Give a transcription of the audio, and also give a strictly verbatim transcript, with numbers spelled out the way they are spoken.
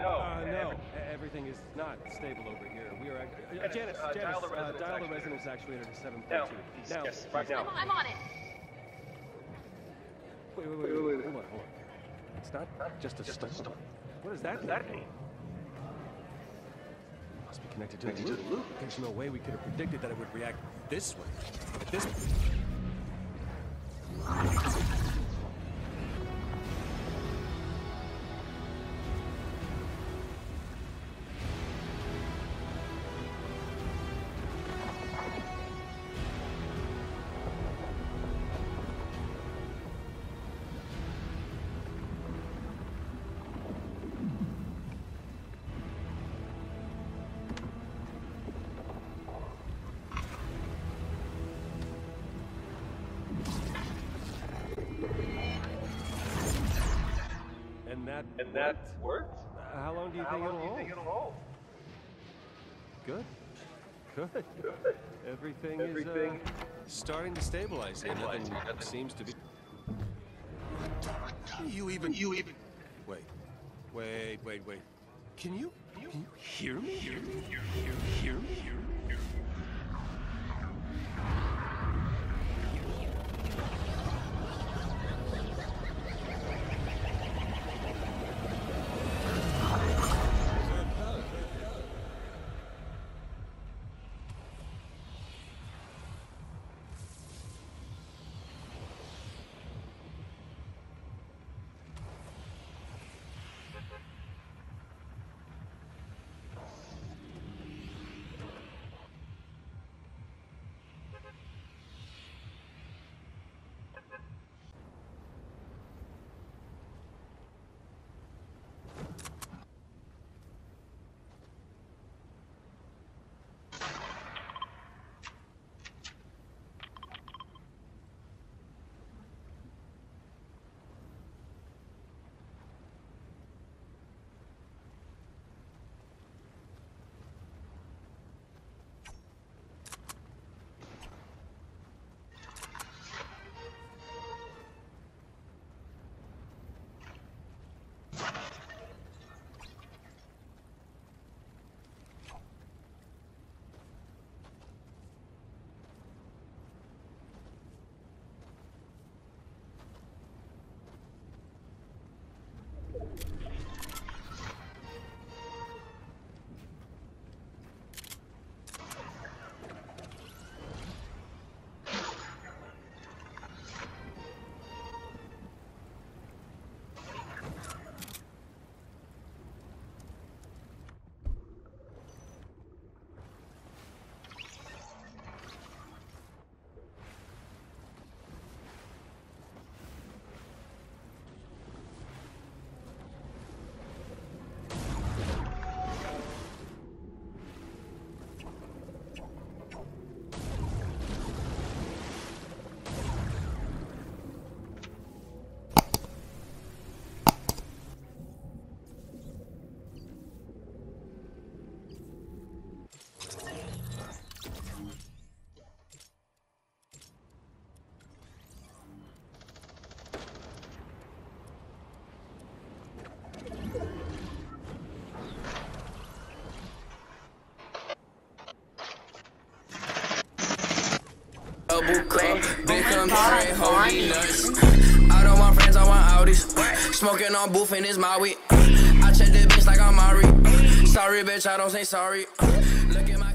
Uh, no, everything is not stable over here. We are. Uh, Janice, uh, Janice, dial the residence, uh, dial the residence actuator to seven point two. Now, yes, right now. I'm, I'm on it. Wait, wait, wait, wait, wait, hold on, hold on. It's not just a storm. What does that, that mean? Must be connected to the loop. loop. There's no way we could have predicted that it would react this way. At this point. And that and that worked? Uh, how long do you how think long it'll do you hold? think it'll hold? Good. Good. Good. Everything, Everything is uh, starting to stabilize. Stabilize. Nothing, Nothing seems to be. You even. You even. Wait. Wait. Wait. Wait. Can you? Can you hear me? Hear me? Hear, hear, hear me? Hear me? Hear me? Double cup, big come here, holy nuts. I don't want friends, I want Audis. Smoking on booth in his Maui. I check the bitch like I'm Mari. Sorry, bitch, I don't say sorry. Look at my